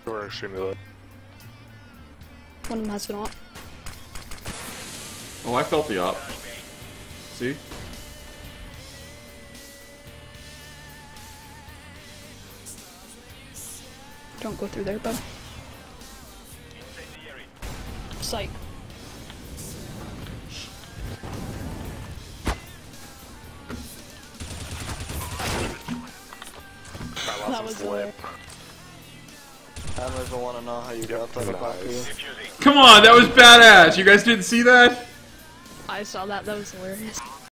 Or extremely low. One of them has been on. Oh, I felt the op. See? Don't go through there, bud. Sight. That was lit. I don't even want to know how you got that about you. Come on, that was badass! You guys didn't see that? I saw that, that was hilarious.